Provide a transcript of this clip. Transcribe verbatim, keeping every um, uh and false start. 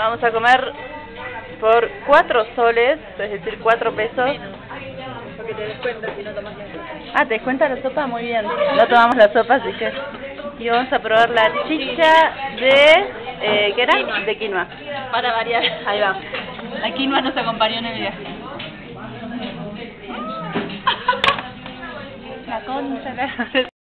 Vamos a comer por cuatro soles, es decir, cuatro pesos. Porque te descuentas si no tomas la sopa. Ah, ¿te descuenta la sopa? Muy bien. No tomamos la sopa, así que... Y vamos a probar la chicha de... Eh, ¿Qué era? Quinoa. De quinoa. Para variar. Ahí va. La quinoa nos acompañó en el viaje. La concha, la...